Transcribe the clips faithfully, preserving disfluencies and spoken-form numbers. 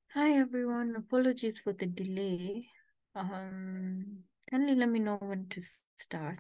Hi everyone, apologies for the delay. Um, kindly let me know when to start.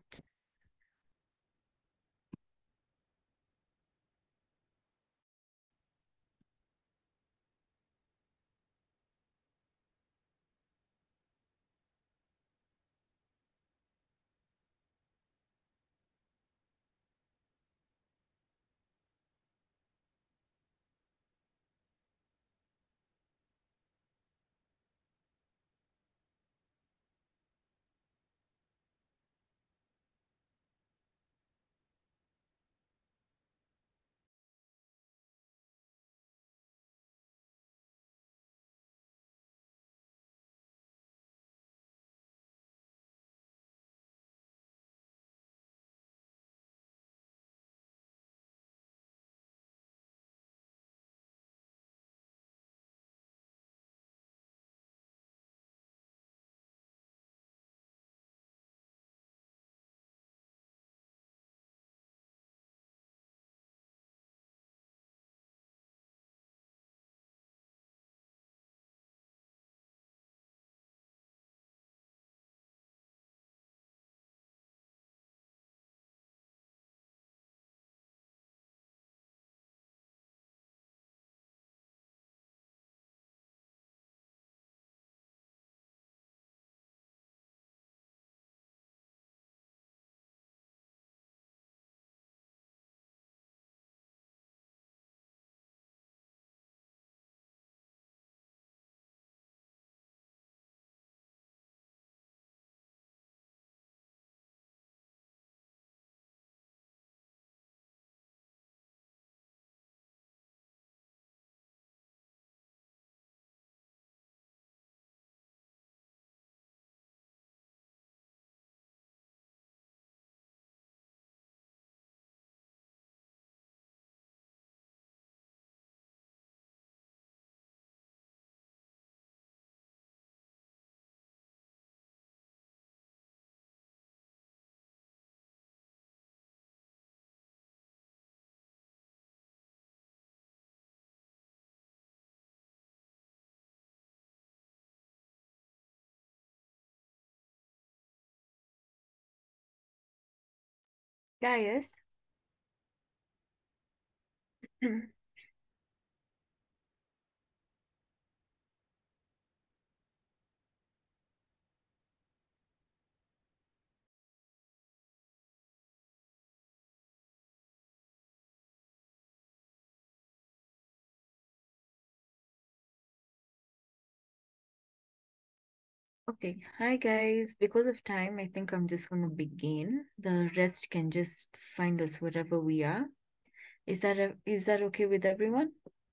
Guys, okay. Hi guys, because of time, I think I'm just gonna begin. The rest can just find us wherever we are. Is that a, is that okay with everyone?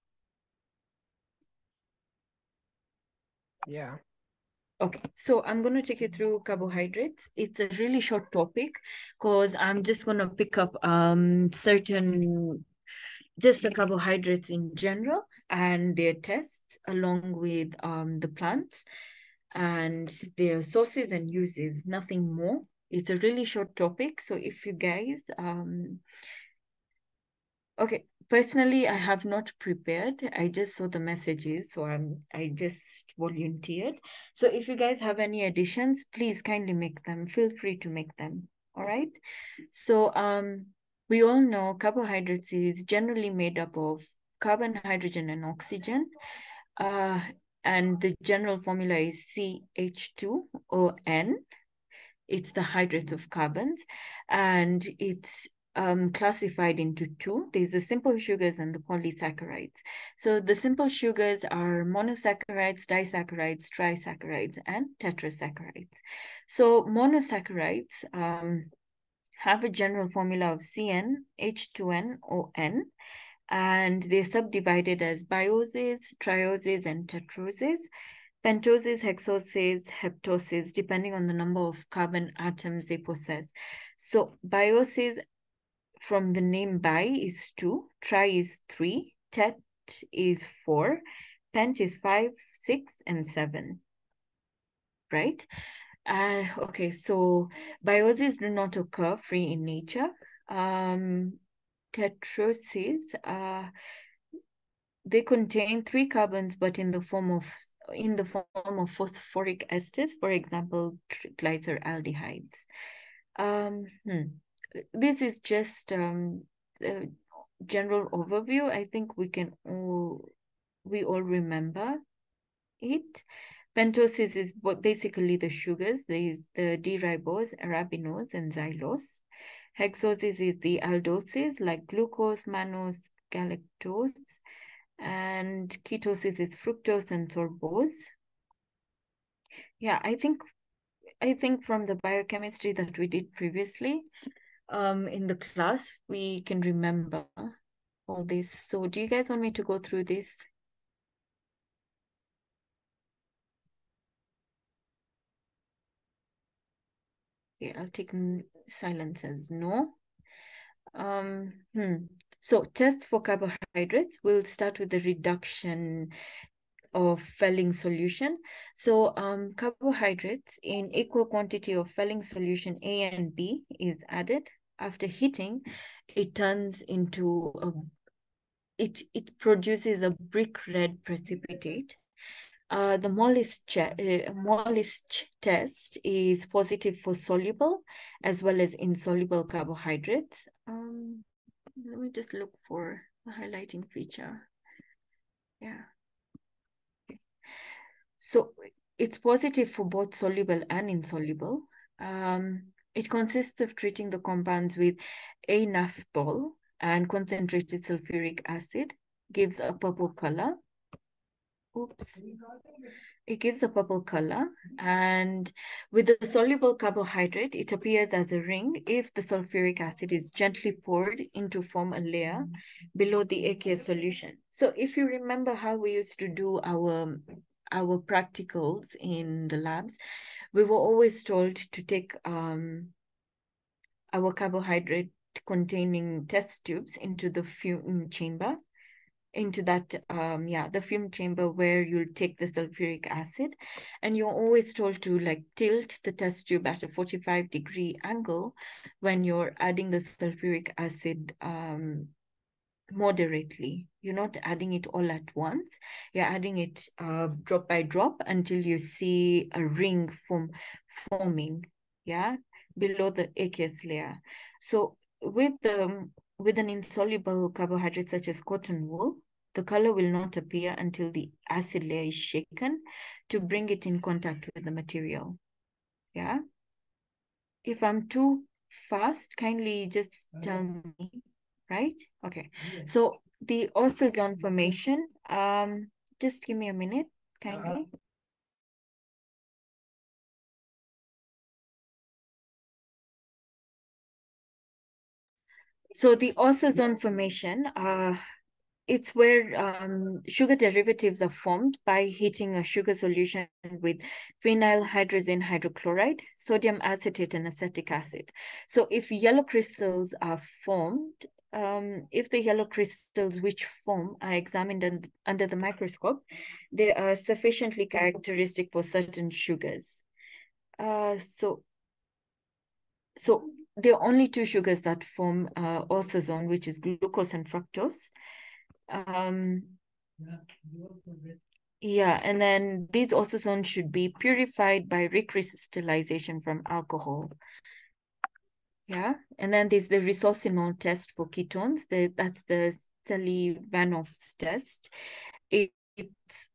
Yeah. Okay, so I'm going to take you through carbohydrates. It's a really short topic because I'm just going to pick up um certain just the carbohydrates in general and their tests along with um the plants and their sources and uses, nothing more. It's a really short topic. So if you guys um okay, personally, I have not prepared. I just saw the messages, so I'm I just volunteered. So if you guys have any additions, please kindly make them. Feel free to make them. All right. So um, we all know carbohydrates is generally made up of carbon, hydrogen, and oxygen. Uh, and the general formula is C H two O N. It's the hydrates of carbons, and it's um, classified into two. There's the simple sugars and the polysaccharides. So the simple sugars are monosaccharides, disaccharides, trisaccharides, and tetrasaccharides. So monosaccharides um, have a general formula of C N H two N O N, and they're subdivided as bioses, trioses, and tetroses. Pentoses, hexoses, heptoses, depending on the number of carbon atoms they possess. So bioses from the name bi is two, tri is three, tet is four, pent is five, six, and seven, right? Uh, okay, so bioses do not occur free in nature. Um, tetroses, uh, they contain three carbons, but in the form of in the form of phosphoric esters, for example, glyceraldehydes. Um, hmm. This is just um, a general overview. I think we can all we all remember it. Pentoses is basically the sugars. There is the D-ribose, arabinose, and xylose. Hexoses is the aldoses like glucose, mannose, galactose. And ketosis is fructose and sorbose. Yeah, I think I think from the biochemistry that we did previously um, in the class, we can remember all this. So do you guys want me to go through this? Okay, I'll take silence as no. Um, hmm. So tests for carbohydrates, we'll start with the reduction of Fehling solution. So um, carbohydrates in equal quantity of Fehling solution A and B is added. After heating, it turns into a, it, it produces a brick red precipitate. Uh, the Mollis, uh, Mollis test is positive for soluble as well as insoluble carbohydrates. Um, let me just look for the highlighting feature. Yeah. So it's positive for both soluble and insoluble. Um, it consists of treating the compounds with A-naphthol and concentrated sulfuric acid, gives a purple color. Oops. It gives a purple color, and with the soluble carbohydrate, it appears as a ring if the sulfuric acid is gently poured in to form a layer below the aqueous solution. So if you remember how we used to do our, our practicals in the labs, we were always told to take um, our carbohydrate containing test tubes into the fume chamber into that um yeah the fume chamber where you'll take the sulfuric acid, and you're always told to like tilt the test tube at a forty-five degree angle when you're adding the sulfuric acid um moderately. You're not adding it all at once. You're adding it uh, drop by drop until you see a ring form forming, yeah, below the aqueous layer. So with the with an insoluble carbohydrate such as cotton wool, the color will not appear until the acid layer is shaken to bring it in contact with the material. Yeah. If I'm too fast, kindly just tell me, right? Okay. So the Oscillon formation, um, just give me a minute, kindly. So the Oscillon formation, uh, it's where um, sugar derivatives are formed by heating a sugar solution with phenyl hydrazine hydrochloride, sodium acetate, and acetic acid. So if yellow crystals are formed, um, if the yellow crystals which form are examined un under the microscope, they are sufficiently characteristic for certain sugars. Uh, so, so there are only two sugars that form uh, orthozone, which is glucose and fructose. Um, yeah, and then these orthozones should be purified by recrystallization from alcohol. Yeah, and then there's the resorcinol test for ketones. The, that's the Sullivanov's test. It, it's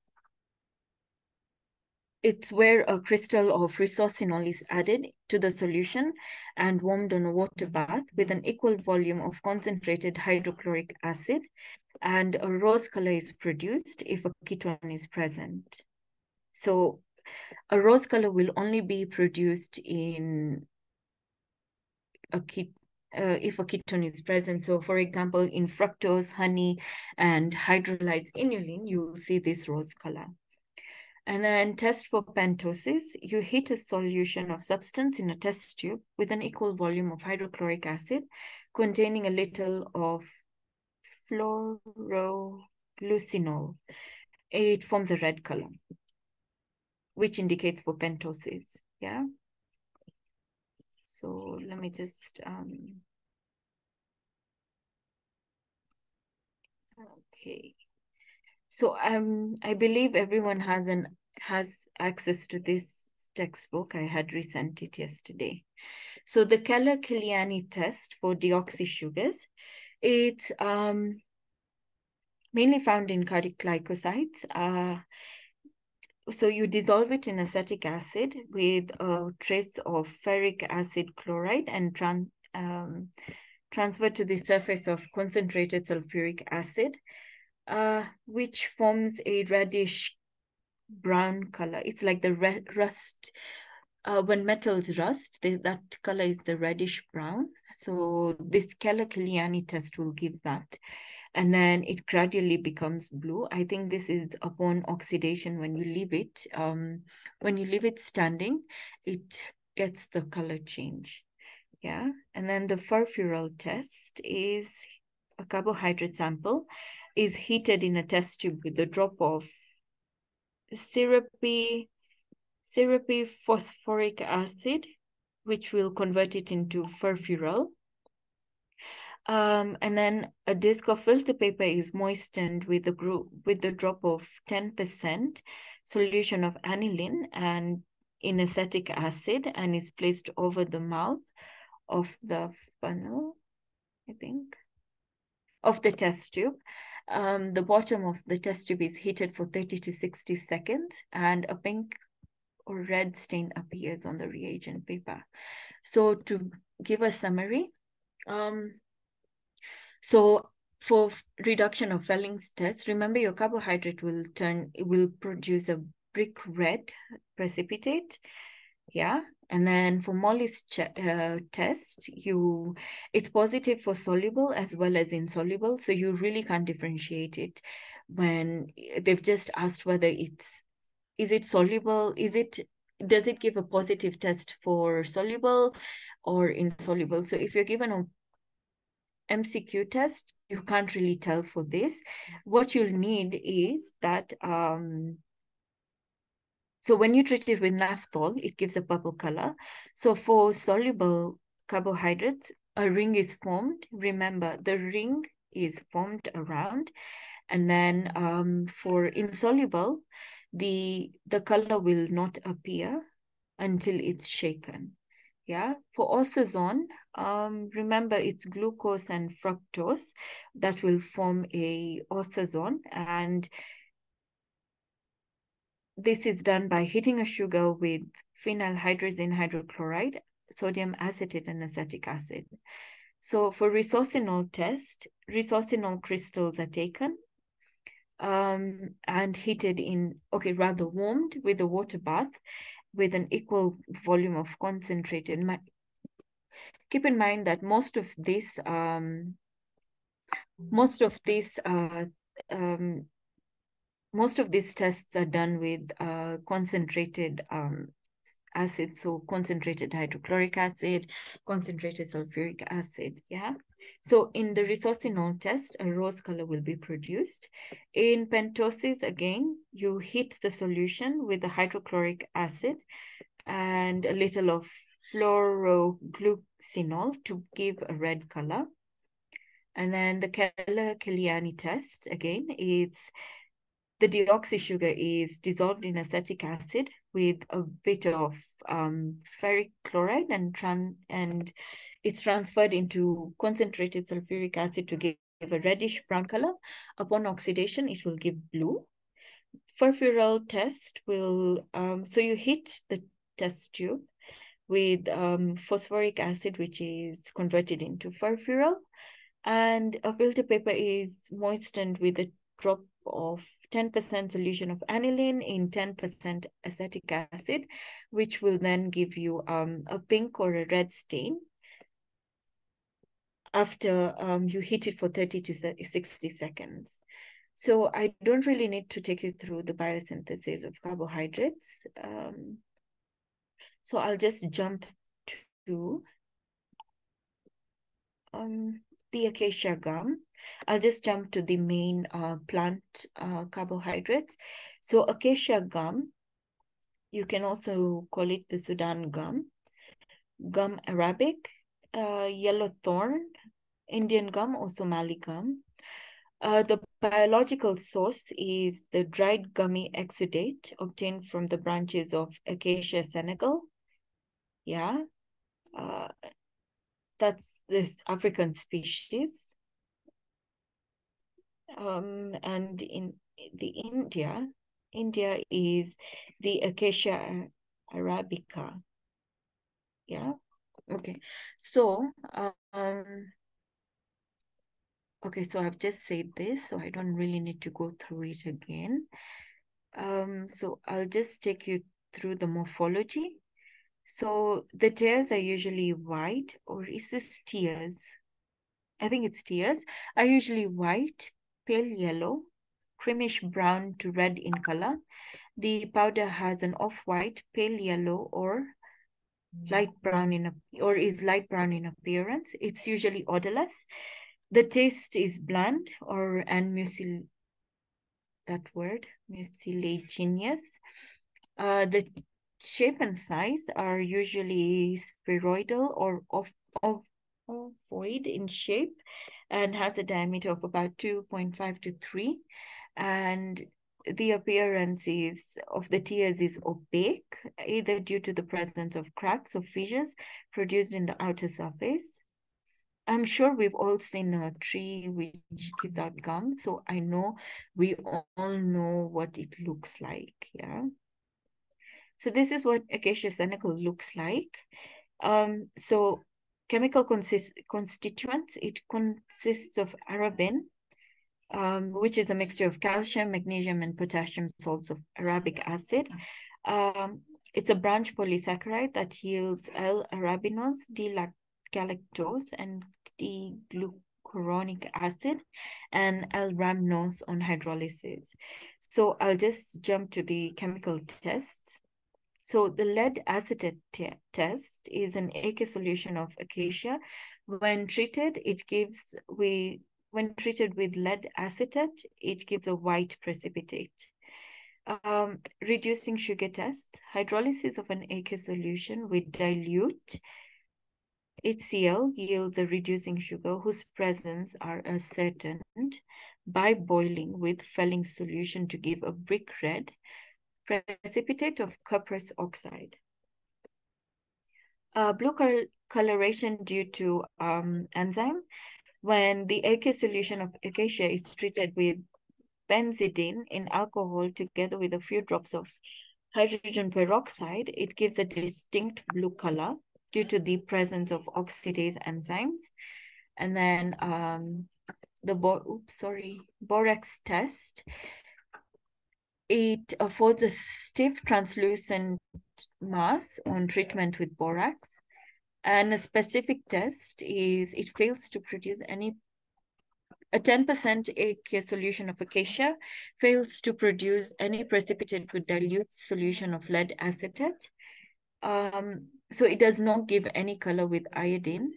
It's where a crystal of resorcinol is added to the solution and warmed on a water bath with an equal volume of concentrated hydrochloric acid, and a rose color is produced if a ketone is present. So a rose color will only be produced in a ket uh, if a ketone is present. So for example, in fructose, honey, and hydrolyzed inulin, you will see this rose color. And then test for pentosis. You heat a solution of substance in a test tube with an equal volume of hydrochloric acid containing a little of fluoroglucinol. It forms a red color, which indicates for pentosis. Yeah. So let me just um okay. So um, I believe everyone has an has access to this textbook. I had resent it yesterday. So the Keller-Kiliani test for deoxy sugars, it's um, mainly found in cardiac glycosides. Uh, so you dissolve it in acetic acid with a trace of ferric acid chloride and tran um, transfer to the surface of concentrated sulfuric acid, uh, which forms a reddish brown color. It's like the red rust. Uh, when metals rust, they, that color is the reddish brown. So this Keller-Kiliani test will give that. And then it gradually becomes blue. I think this is upon oxidation when you leave it. Um, when you leave it standing, it gets the color change. Yeah. And then the furfural test is a carbohydrate sample is heated in a test tube with a drop of syrupy, syrupy phosphoric acid, which will convert it into furfural. Um, and then a disc of filter paper is moistened with a group with the drop of ten percent solution of aniline and in acetic acid and is placed over the mouth of the funnel, I think, of the test tube. Um, the bottom of the test tube is heated for thirty to sixty seconds and a pink or red stain appears on the reagent paper. So to give a summary, um, so for reduction of Felling's test, remember your carbohydrate will turn, it will produce a brick red precipitate. Yeah. And then for Molly's uh, test, you it's positive for soluble as well as insoluble. So you really can't differentiate it when they've just asked whether it's, is it soluble? Is it, does it give a positive test for soluble or insoluble? So if you're given a M C Q test, you can't really tell for this. What you'll need is that, um, so when you treat it with naphthol, it gives a purple color. So for soluble carbohydrates, a ring is formed. Remember, the ring is formed around. And then um, for insoluble, the, the color will not appear until it's shaken. Yeah, for orthozone, um, remember it's glucose and fructose that will form a orthozone, and this is done by heating a sugar with phenylhydrazine hydrochloride, sodium acetate, and acetic acid. So for resorcinol test, resorcinol crystals are taken um, and heated in, okay, rather warmed with a water bath with an equal volume of concentrated. Keep in mind that most of this, um, most of this, uh, um, most of these tests are done with uh, concentrated um, acid, so concentrated hydrochloric acid, concentrated sulfuric acid, yeah? So in the resorcinol test, a rose color will be produced. In pentosis, again, you heat the solution with the hydrochloric acid and a little of fluoroglucinol to give a red color. And then the Keller-Kiliani test, again, it's the deoxy sugar is dissolved in acetic acid with a bit of um, ferric chloride and, tran and it's transferred into concentrated sulfuric acid to give a reddish brown color. Upon oxidation, it will give blue. Furfural test will, um, so you heat the test tube with um, phosphoric acid, which is converted into furfural, and a filter paper is moistened with a drop of ten percent solution of aniline in ten percent acetic acid, which will then give you um, a pink or a red stain after um, you heat it for thirty to sixty seconds. So I don't really need to take you through the biosynthesis of carbohydrates. Um, so I'll just jump to um, the acacia gum. I'll just jump to the main uh, plant uh, carbohydrates. So acacia gum, you can also call it the Sudan gum, gum arabic, uh, yellow thorn, Indian gum or Somali gum. Uh, the biological source is the dried gummy exudate obtained from the branches of Acacia senegal. Yeah, uh, that's this African species. Um, and in the India, India is the Acacia arabica. Yeah. Okay. So, um, okay, so I've just said this, so I don't really need to go through it again. Um, so I'll just take you through the morphology. So the tears are usually white, or is this tears? I think it's tears, are usually white, pale yellow, creamish brown to red in color. The powder has an off-white, pale yellow, or light brown in a, or is light brown in appearance. It's usually odorless. The taste is bland or and mucil that word mucilaginous. Uh, the shape and size are usually spheroidal or off, off, ovoid in shape and has a diameter of about two point five to three. And the appearance is of the tears is opaque, either due to the presence of cracks or fissures produced in the outer surface. I'm sure we've all seen a tree which gives out gum, so I know we all know what it looks like, yeah? So this is what Acacia senegal looks like. Um, so chemical consist constituents, it consists of arabin, um, which is a mixture of calcium, magnesium, and potassium salts of arabic acid. Um, it's a branch polysaccharide that yields L-arabinose, D-galactose, and D-glucuronic acid, and L-rhamnose on hydrolysis. So I'll just jump to the chemical tests. So the lead acetate test is an aqueous solution of acacia. When treated, it gives we when treated with lead acetate, it gives a white precipitate. Um, reducing sugar test, hydrolysis of an aqueous solution with dilute HCl yields a reducing sugar whose presence are ascertained by boiling with Fehling solution to give a brick red precipitate of cuprous oxide. Uh, blue col coloration due to um, enzyme. When the aqueous solution of acacia is treated with benzidine in alcohol together with a few drops of hydrogen peroxide, it gives a distinct blue color due to the presence of oxidase enzymes. And then um, the bo oops, sorry, borax test. It affords a stiff translucent mass on treatment with borax. And a specific test is it fails to produce any, a ten percent aqueous solution of acacia fails to produce any precipitate with dilute solution of lead acetate. Um, so it does not give any color with iodine.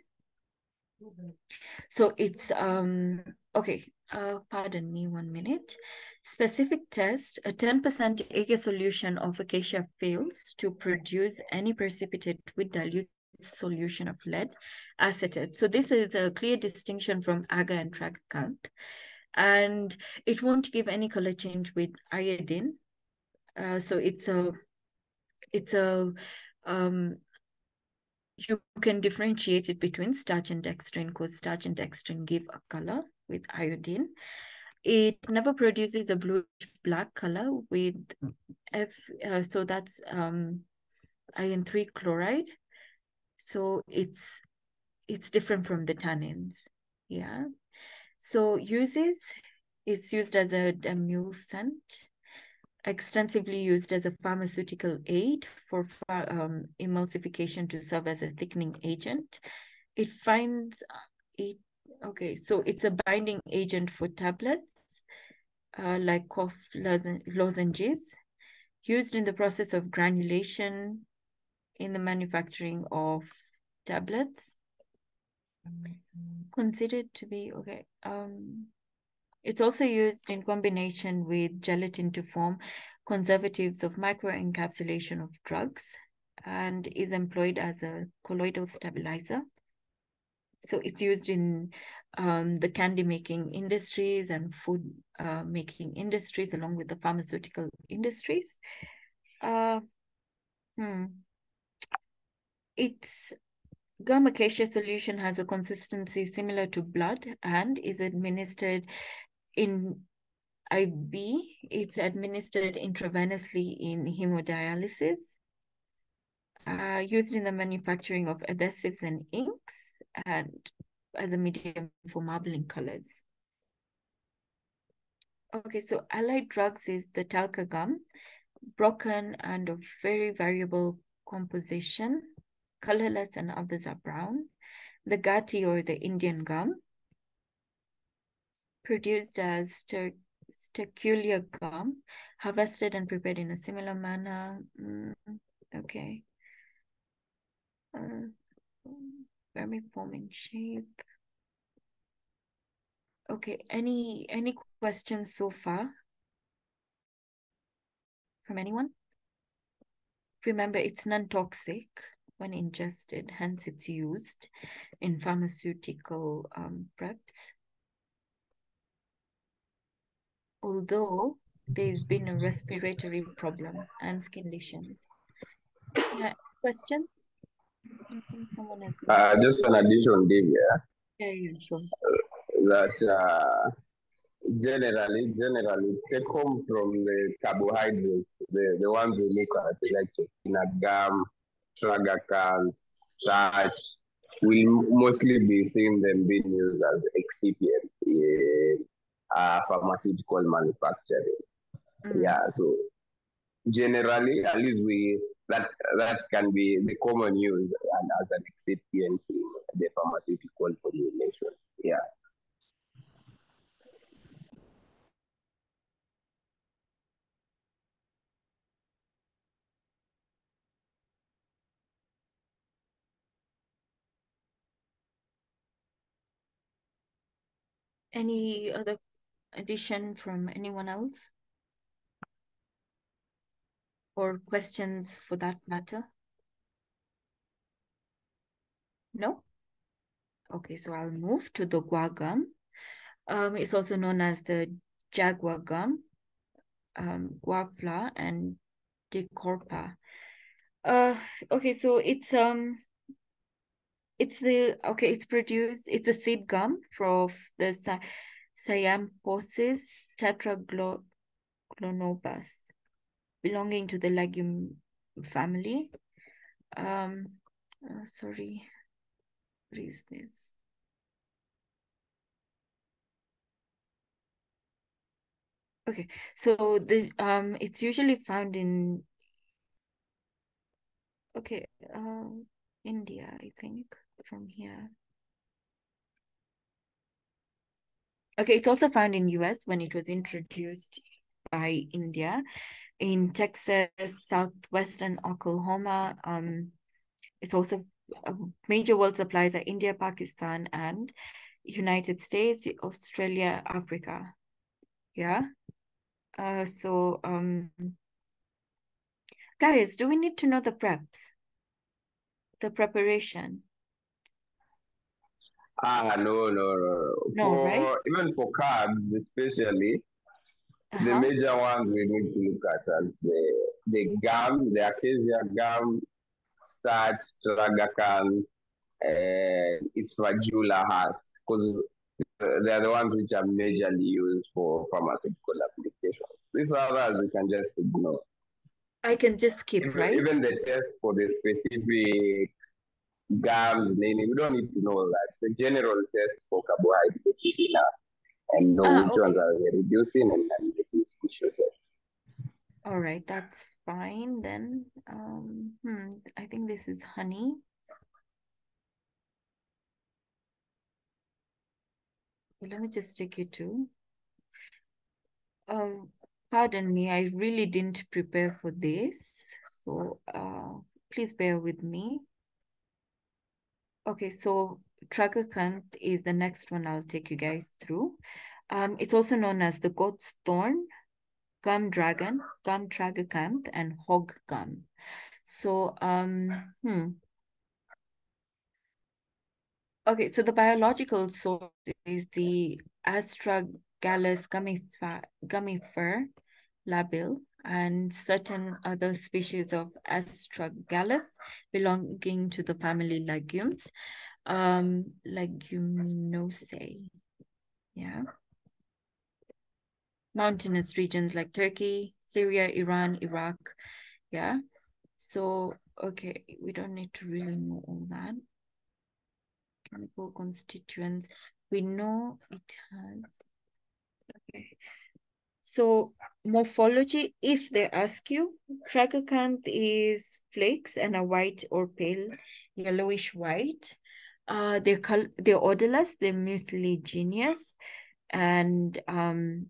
So it's, um, okay, uh, pardon me one minute. Specific test, a ten percent aqueous solution of acacia fails to produce any precipitate with dilute solution of lead acetate. So this is a clear distinction from agar and tragicant. And it won't give any color change with iodine. Uh, so it's a, it's a, um, you can differentiate it between starch and dextrine because starch and dextrine give a color with iodine. It never produces a bluish black color with F, uh, so that's um, iron three chloride. So it's it's different from the tannins. Yeah. So uses, it's used as a demulcent, extensively used as a pharmaceutical aid for um, emulsification to serve as a thickening agent. It finds it, okay, so it's a binding agent for tablets, uh, like cough lozenges, used in the process of granulation in the manufacturing of tablets. Considered to be, okay, um, it's also used in combination with gelatin to form conservatives of microencapsulation of drugs and is employed as a colloidal stabilizer. So it's used in um, the candy making industries and food uh, making industries, along with the pharmaceutical industries. Uh, hmm. Its gum acacia solution has a consistency similar to blood and is administered in I V. It's administered intravenously in hemodialysis, uh, used in the manufacturing of adhesives and inks, and as a medium for marbling colors. Okay, so allied drugs is the talca gum, broken and of very variable composition, colorless, and others are brown. The gatti or the Indian gum, produced as ster sterculia gum, harvested and prepared in a similar manner. Mm, okay. Uh, vermiform in shape. Okay, any any questions so far from anyone? Remember, it's non-toxic when ingested, hence it's used in pharmaceutical um, preps. Although there's been a respiratory problem and skin lesions. Yeah, question? I'm seeing someone has moved. Uh, just an addition, Divya, Yeah, yeah, sure. that uh, generally, generally, take home from the carbohydrates, the, the ones we look at, like peanut gum, tragacan, starch, will mostly be seeing them being used as excipients in uh, pharmaceutical manufacturing. Mm. Yeah, so generally, at least we that that can be the common use and as an excipient in the pharmaceutical formulation. Yeah. Any other addition from anyone else? Or questions for that matter? No? Okay, so I'll move to the guar gum. Um, it's also known as the jaguar gum, um, guar and decorpa. Uh, okay, so it's um, it's the okay, it's produced. It's a seed gum from the Cyamphosis tetraglomerulus, belonging to the legume family. Um, uh, sorry, what is this? Okay, so the um, it's usually found in okay, um, India, I think, from here. Okay, it's also found in U S when it was introduced by India in Texas, southwestern Oklahoma. Um, it's also uh, major world supplies are India, Pakistan, and United States, Australia, Africa. Yeah. Uh, so um, guys, do we need to know the preps, the preparation? Ah, no, no, no. No, right? For even for carbs, especially the Uh-huh. major ones we need to look at are the the gum, the acacia gum, starch, tragacan, and Isfragula has, because they are the ones which are majorly used for pharmaceutical applications. These others we can just ignore. I can just skip, Even, right? even the test for the specific gums, meaning we don't need to know that. The general test for carbohydrates is enough and know Ah, which ones okay. are reducing and, and reduce issues. All right, that's fine then. Um, hmm, I think this is honey. Let me just take you to. Um, pardon me, I really didn't prepare for this, so uh, please bear with me. Okay, so tragacanth is the next one I'll take you guys through. Um, it's also known as the goat's thorn, gum dragon, gum tragacanth, and hog gum. So, um, hmm. Okay, so the biological source is the Astragalus gummifer, gummifer labile and certain other species of Astragalus belonging to the family legumes, um, Leguminosae. Yeah. Mountainous regions like Turkey, Syria, Iran, Iraq. Yeah. So, okay, we don't need to really know all that. Chemical constituents. We know it has. Okay. So morphology, if they ask you, tragacanth is flakes and are white or pale yellowish white. Uh, they're col they're odorless, they're mucilaginous, and um,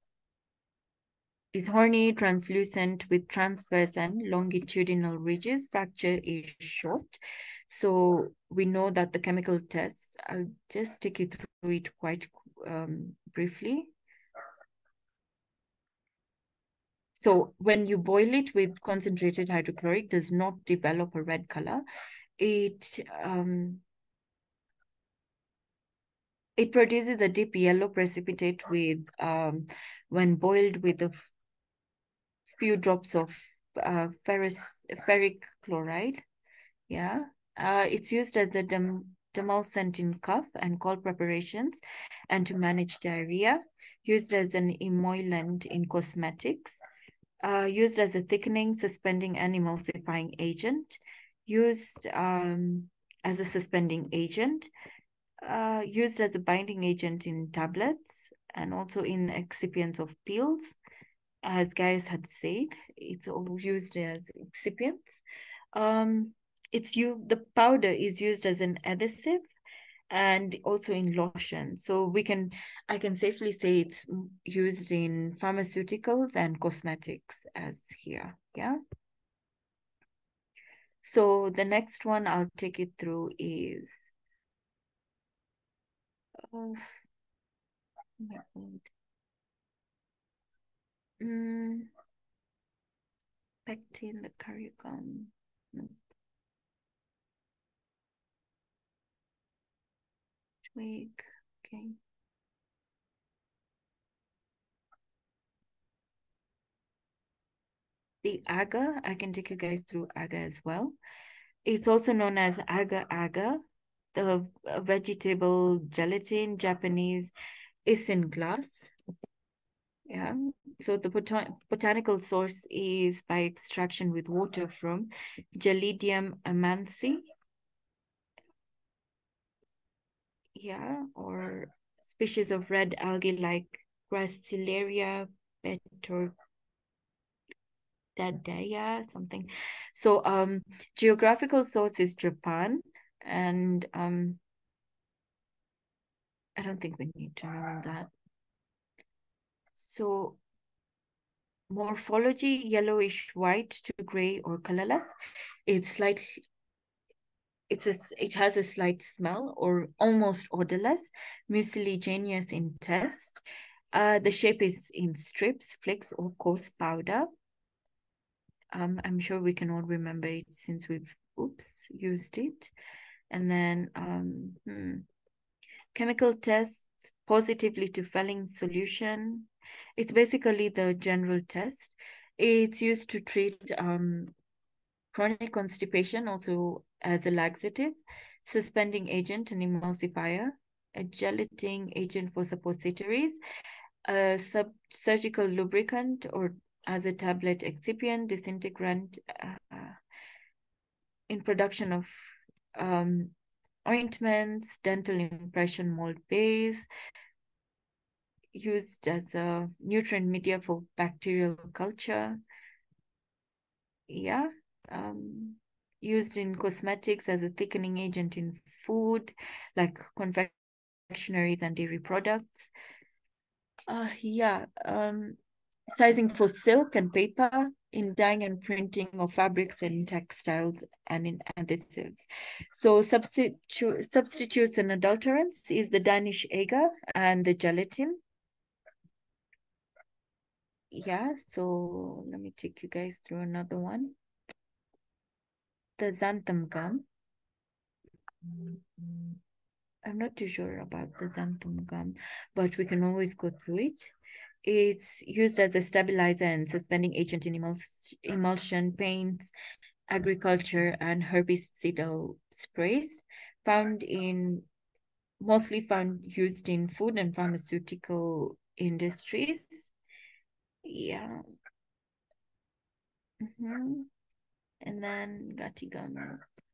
is horny, translucent with transverse and longitudinal ridges. Fracture is short. So we know that the chemical tests, I'll just take you through it quite um, briefly. So when you boil it with concentrated hydrochloric, does not develop a red color. It um, it produces a deep yellow precipitate with um, when boiled with a few drops of uh, ferrous ferric chloride. Yeah, uh, it's used as a dem demulcent in cough and cold preparations, and to manage diarrhea. Used as an emollient in cosmetics. Uh, used as a thickening, suspending, and emulsifying agent, used um, as a suspending agent, uh, used as a binding agent in tablets, and also in excipients of pills. As guys had said, it's all used as excipients. Um, it's you. The powder is used as an adhesive and also in lotion. So we can, I can safely say it's used in pharmaceuticals and cosmetics as here. Yeah. So the next one I'll take it through is, oh my God. Mm, pectin, the carrageen. No, twig. Okay. The agar, I can take you guys through agar as well. It's also known as agar agar, the vegetable gelatin, Japanese isinglass. Yeah. So the botan botanical source is by extraction with water from Gelidium amansi. Yeah, or species of red algae like Gracilaria petordadea, something. So um geographical source is Japan, and um I don't think we need to know that. So morphology, yellowish white to gray or colorless. It's slightly it's a, it has a slight smell or almost odorless, mucilaginous in taste. Uh, the shape is in strips, flakes, or coarse powder. Um, I'm sure we can all remember it since we've oops used it. And then um, hmm, chemical tests positively to Fehling solution. It's basically the general test. It's used to treat um, chronic constipation, also as a laxative, suspending agent and emulsifier, a gelating agent for suppositories, a sub surgical lubricant or as a tablet excipient, disintegrant uh, in production of um, ointments, dental impression mold base, used as a nutrient media for bacterial culture. Yeah. Um, used in cosmetics as a thickening agent in food, like confectionaries and dairy products. Uh, yeah. Um, sizing for silk and paper, in dyeing and printing of fabrics and textiles, and in adhesives. So substitu substitutes and adulterants is the Danish agar and the gelatin. Yeah, so let me take you guys through another one. The xanthan gum. I'm not too sure about the xanthan gum, but we can always go through it. It's used as a stabilizer and suspending agent in emuls emulsion, paints, agriculture, and herbicidal sprays. Found in mostly found used in food and pharmaceutical industries. Yeah. Mm-hmm. And then Gatigama.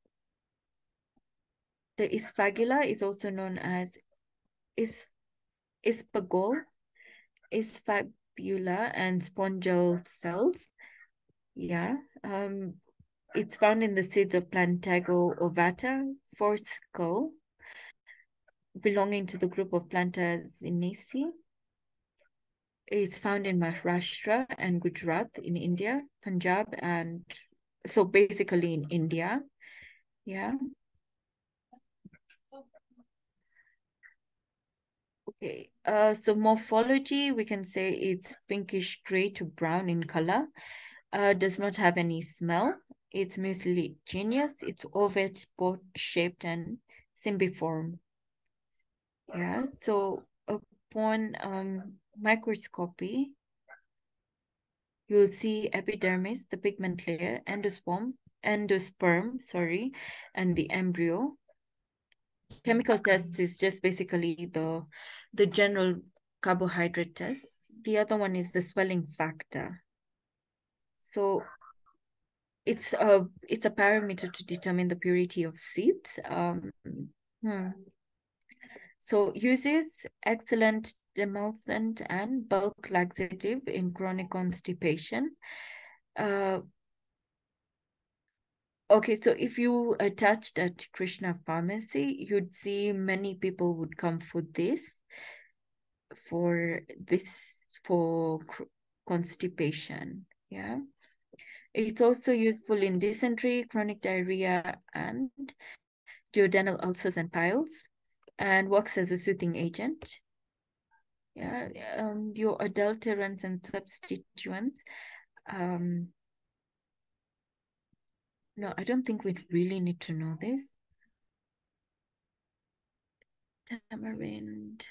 The Isfagula is also known as is Ispagol, Isfabula, and spongal cells. Yeah. Um, it's found in the seeds of Plantago ovata, forcicle, belonging to the group of Plantazinacea. It's found in Maharashtra and Gujarat in India, Punjab, and so basically in India. Yeah. Okay. Uh, so morphology, we can say it's pinkish gray to brown in color. Uh, does not have any smell. It's mucilaginous. It's ovate, boat-shaped, and symbiform. Yeah. So upon um microscopy, you'll see epidermis, the pigment layer, endosperm, endosperm, sorry, and the embryo. Chemical tests is just basically the the general carbohydrate test. The other one is the swelling factor. So it's a it's a parameter to determine the purity of seeds. Um, hmm. So uses excellent demulcent and bulk laxative in chronic constipation. Uh, Okay, so if you attached at Krishna Pharmacy, you'd see many people would come for this, for this, for constipation. Yeah. It's also useful in dysentery, chronic diarrhea, and duodenal ulcers and piles, and works as a soothing agent. Yeah. Um, your adulterants and substituents. Um, no, I don't think we really need to know this. Tamarind.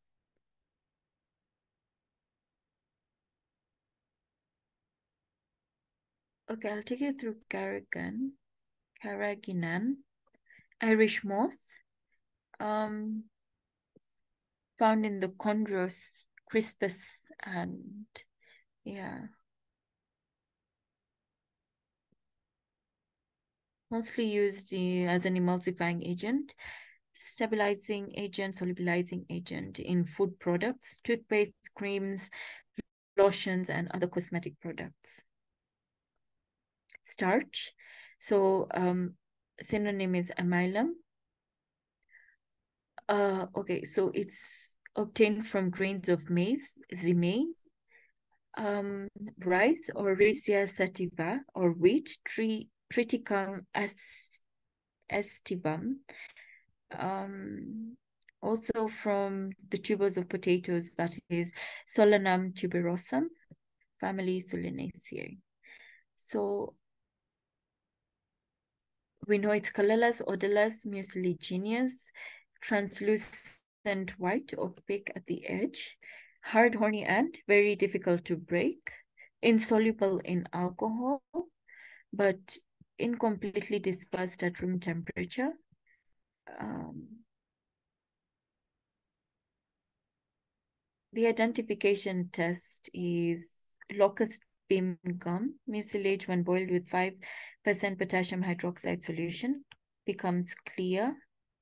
Okay, I'll take you through Carrigan, Carrageenan, Irish moss, um, found in the Chondrus crispus, and yeah, mostly used uh, as an emulsifying agent, stabilizing agent, solubilizing agent in food products, toothpaste, creams, lotions, and other cosmetic products. Starch. So um, synonym is amylum. Uh, okay, so it's obtained from grains of maize, zimei, um, rice or Ricea sativa, or wheat, tri Triticum aestivum. Um, also from the tubers of potatoes, that is Solanum tuberosum, family Solanaceae. So we know it's colorless, odorless, mucilaginous, translucent white, opaque at the edge, hard, horny end, very difficult to break, insoluble in alcohol, but incompletely dispersed at room temperature. Um, the identification test is locust beam gum, mucilage when boiled with five percent potassium hydroxide solution, becomes clear.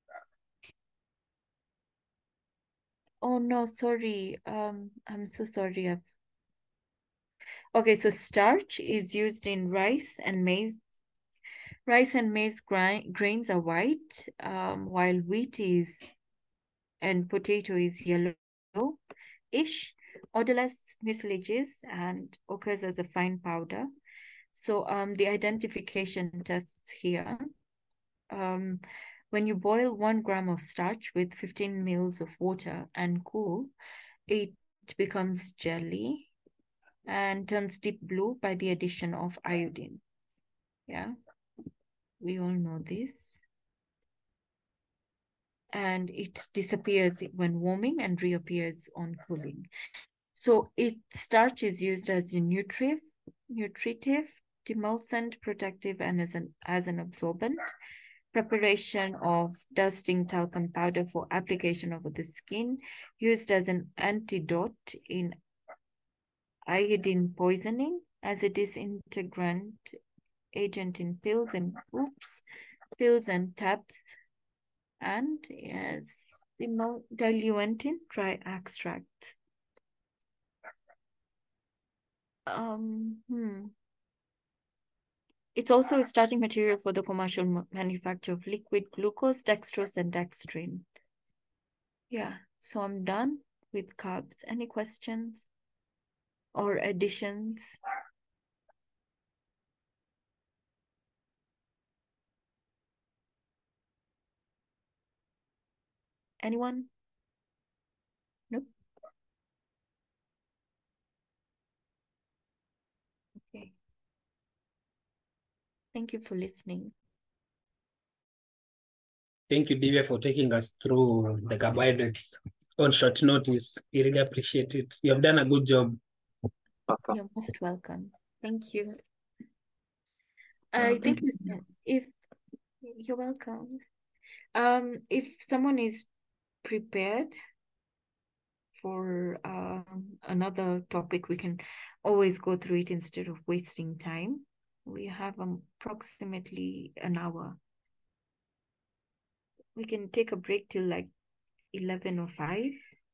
Oh no, sorry. Um, I'm so sorry. I've... Okay, so starch is used in rice and maize. Rice and maize gra grains are white, um, while wheat is and potato is yellow-ish, odorless mucilages, and occurs as a fine powder. So um, the identification tests here. Um, when you boil one gram of starch with fifteen mils of water and cool, it becomes jelly and turns deep blue by the addition of iodine. Yeah, we all know this. and it disappears when warming and reappears on cooling. So its starch is used as a nutritive, nutritive, demulcent, protective, and as an as an absorbent. Preparation of dusting talcum powder for application over the skin, used as an antidote in iodine poisoning, as a disintegrant agent in pills and oops, pills and tabs, and as diluent in dry extracts. Um, hmm. It's also a starting material for the commercial manufacture of liquid glucose, dextrose, and dextrin. Yeah, so I'm done with carbs. Any questions or additions? Anyone? Nope. Okay. Thank you for listening. Thank you, Divya, for taking us through the carbohydrates on short notice. We really appreciate it. You have done a good job. You're most welcome. Thank you. I uh, think you. if you're welcome. Um, if someone is prepared for um, another topic, we can always go through it instead of wasting time. We have um, approximately an hour. We can take a break till like eleven or five.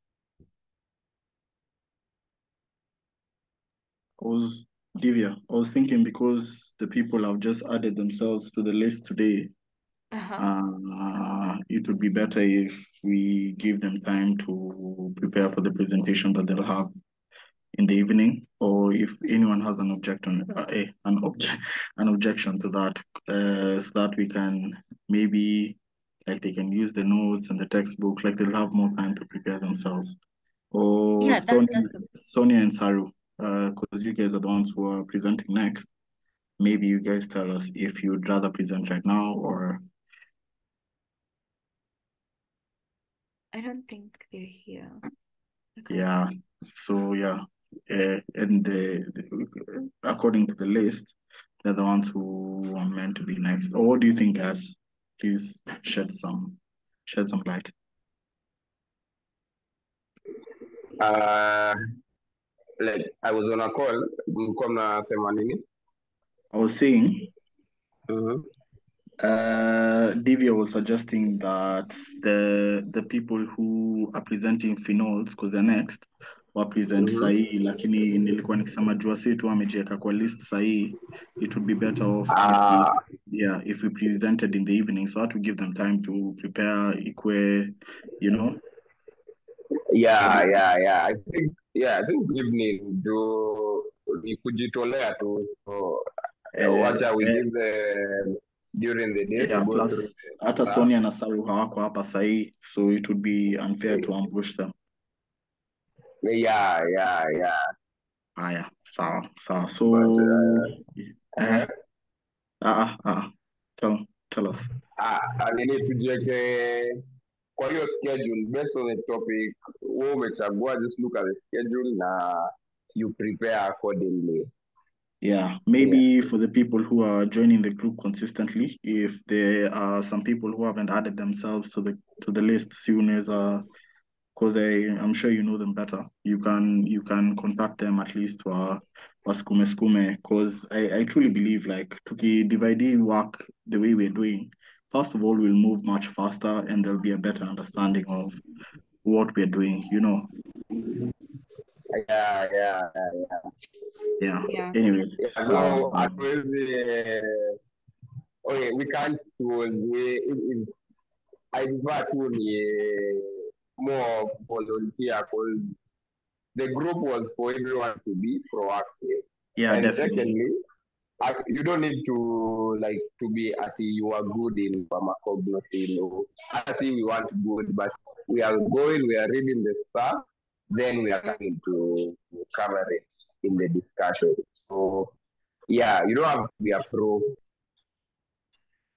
I was, Divya, I was thinking because the people have just added themselves to the list today, Uh-huh. uh, it would be better if we give them time to prepare for the presentation that they'll have in the evening, or if anyone has an objection, uh, eh, an object, an objection to that, uh, so that we can maybe, like, they can use the notes and the textbook, like they'll have more time to prepare themselves. Or yeah, Sonia, that's Sonia and Saru, because uh, you guys are the ones who are presenting next. Maybe you guys tell us if you'd rather present right now or. I don't think they're here. Okay. Yeah. So yeah, uh, and the, the according to the list, they're the ones who are meant to be next. Or what do you think, guys? Please shed some shed some light. Uh, like I was on a call. I was saying. Mm-hmm. Uh, Divya was suggesting that the the people who are presenting phenols, because they're next, wa present mm-hmm. sahi, lakini nilikuwa nikisema jua si tu amejiweka kwa list sahi, it would be better off uh, if we, yeah, if we presented in the evening, so that would give them time to prepare ikwe, you know. Yeah, yeah, yeah. I think yeah, I think evening do ni kujitolea tu, so uh, wacha we uh, give the during the day yeah, to go plus through. hata Sonia na Saru hawako hapa sahi, so it would be unfair to ambush them. Yeah, yeah, yeah. Haya, sawa, sawa. So But, uh, uh, uh, uh, uh, tell, tell us. Ah, nini tujiweke kwa hiyo schedule based on the topic. Wewe umechagua, just look at the schedule na you prepare accordingly. Yeah, maybe yeah. For the people who are joining the group consistently, if there are some people who haven't added themselves to the to the list soon as uh because I I'm sure you know them better. You can you can contact them at least for waskume skume, because I, I truly believe like tuki divide work the way we're doing, first of all we'll move much faster and there'll be a better understanding of what we're doing, you know. Yeah, yeah, yeah, yeah. Yeah. yeah. Anyway, yeah, so no, um, really, uh, okay, we can't choose. We, it, I prefer to more volunteer because the group was for everyone to be proactive. Yeah, and definitely. Secondly, you don't need to like to be at you are good in pharmacognosy. No, I think we want good, but we are going, we are reading the stuff, then we are coming to cover it in the discussion. So yeah, you don't have to be a pro.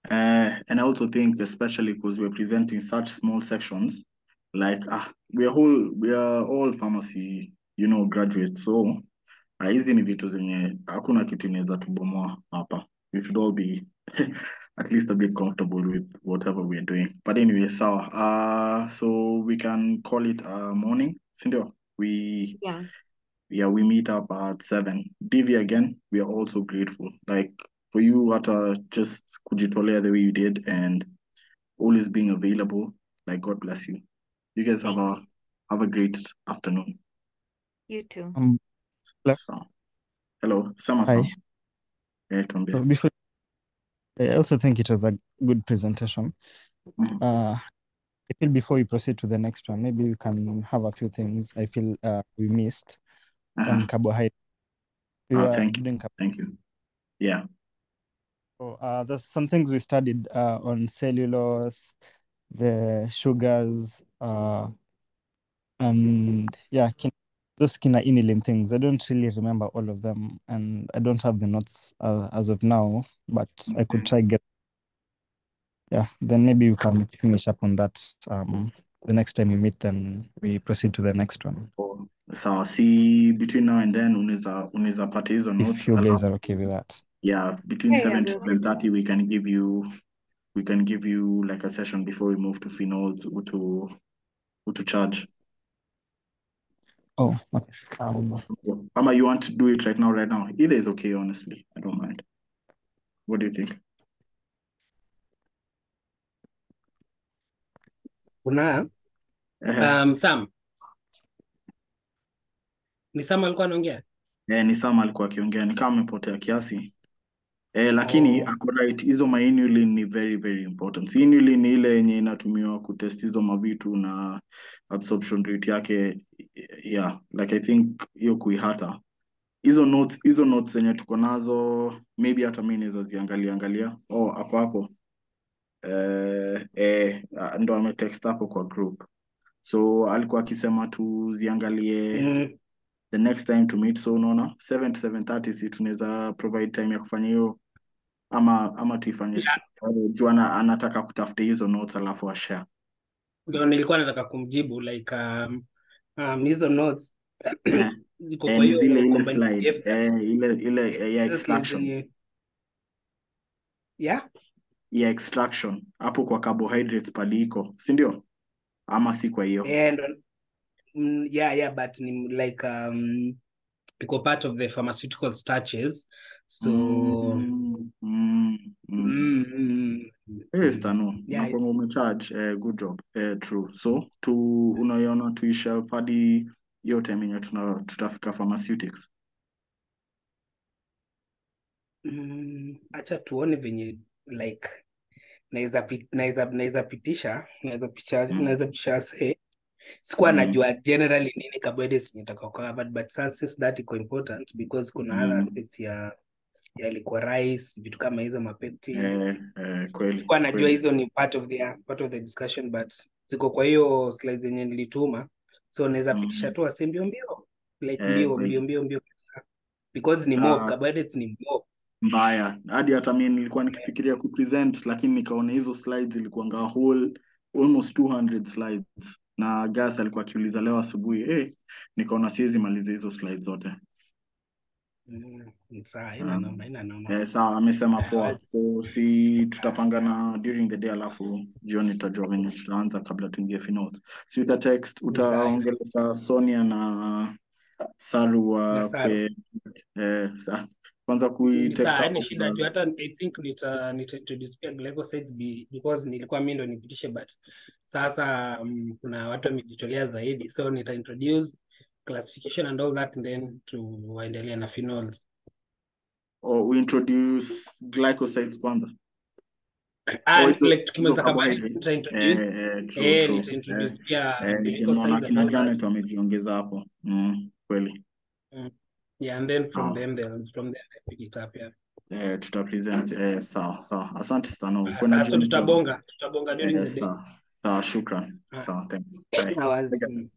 Uh, and I also think, especially because we're presenting such small sections, like ah, we are all we are all pharmacy, you know, graduates. So ah, hizi ni vitu zenye hakuna kitu inaweza tubomoa hapa. We should all be at least a bit comfortable with whatever we're doing. But anyway, so uh, so we can call it a morning, sindio? We Yeah. yeah, we meet up at seven. Divi, again, we are also grateful. Like for you, hata just kujitolea the way you did and always being available. Like God bless you. You guys have Thanks. a have a great afternoon. You too. Um, Hello. So, hello, Sama Hi. Sam. Yeah, So tuambie. before, I also think it was a good presentation. Mhm. Uh, I feel before we proceed to the next one, maybe we can have a few things I feel uh, we missed Uh-huh. on carbohydrate. We Ah, were thank you. doing carb- Thank you. Yeah. so, uh, there's some things we studied uh, on cellulose, the sugars, uh, and yeah, kin those kina inulin things. I don't really remember all of them, and I don't have the notes uh, as of now, but I could Okay. try get. Yeah, then maybe we can finish up on that. Um, the next time we meet, then we proceed to the next one. Oh, so see between now and then unaweza unaweza pata hizo If notes. you guys Alafu, are okay with that. yeah, between Yeah, yeah, seven to we'll seven do that. thirty, we can give you we can give you like a session before we move to finals to to charge. Oh, okay. Um, Ama, you want to do it right now, right now? Either is okay, honestly. I don't mind. What do you think? Kuna Eh, um, Sam. Ni Sam alikuwa anaongea? eh, ni Sam alikuwa akiongea ni kama amepotea kiasi. Eh, lakini Oh. ako right, hizo mainulin ni very very important. Si inulin ni ile yenye inatumiwa kutest hizo mavitu na absorption rate yake. Yeah, like I think hiyo kuihata hizo notes hizo notes zenye tuko nazo, maybe hata mimi naweza ziangalia angalia. Oh, hapo hapo eh, eh, ah, ndo ametext hapo kwa group, so alikuwa akisema tuziangalie Mm. the next time to meet. So unaona seven to seven thirty si tunaweza provide time ya kufanya hiyo, ama ama tuifanye Yeah. uh, juu ana- anataka kutafuta hizo notes alafu ashare. Ndio nilikuwa nataka kumjibu like um, um, hizo notes Eh, ziko eh, kwa ni hiyo zile ile combined P D slide F. eh, ile ile eh, ya Hizo slides extraction zenye yeah. ya extraction hapo kwa carbohydrates paliko, si ndio? Ama si kwa hiyo? And mm, yeah, yeah, but ni like um iko part of the pharmaceutical starches. So Mm, mm, mm. mm, mm, Eh, mm. Stano, Yeah, unakuwa umecharge. Eh, good job. Eh, true. So tu unaiona tuisha hadi hiyo time yenye tuna tutafika pharmaceutics. mm, acha tuone venye like naweza pi- naweza naweza pitisha naweza picha Mm. naweza pitisha say sikuwa Mm. najua generally nini carbohydrates nitaka kwa but but since that iko important because kuna other Mm. aspects ya ya ilikuwa rice vitu kama hizo mapeptin. Eh, eh, kweli Sikuwa najua kweli. hizo ni part of the part of the discussion but ziko kwa hiyo slides zenye nilituma, so naweza pitisha Mm. tu ase mbio mbio like Eh, mbio kweli. mbio mbio mbio because ni more Ah, carbohydrates ni more. mbaya hadi hata mimi nilikuwa nikifikiria kupresent, lakini nikaona hizo slides ilikuwanga whole almost two hundred slides, na gas alikuwa akiuliza leo asubuhi eh, nikaona siwezi maliza hizo slides zote. Mm, sawa, ina Um, noma ina noma. eh, sawa, amesema Eh, poa. wa- So si tutapangana during the day, alafu jioni tutajua venye tutaanza kabla tuingie finals. Si uta text ni sawa, ina- utaongelesha Sonia na Saru na wa Saru. kwe, eh, sa, kwanza Ni kuitext sawa, hapo yani shida juu kwa hata I think nita nita introduce pia glyphosate be- because nilikuwa mimi ndo nipitishe but sasa um, kuna watu wamejitolea zaidi so nita introduce classification and all that and then tuendelee na phenols. or we introduce glycosides kwanza. Oh, Ah, hizo like hizo tukimaliza carbohydrates nita carbohydrates. introduce Eh, eh, true eh true. nita Eh, introduce pia eh, jamaa glycosides and kina all that. Janet wamejiongeza hapo. Mm, kweli. Mm. Yeah, and then from Sawa. them they'll from there they pick it up, yeah. Eh, tuta present. Eh, sawa sawa. Asante sana. Ah, Uko na sasa so jioni poa. tutabonga tutabonga during Eh, the day. sawa. Sawa, shukran. Ah, Sawa, thanks. Bye. I was, Bye, guys. mm.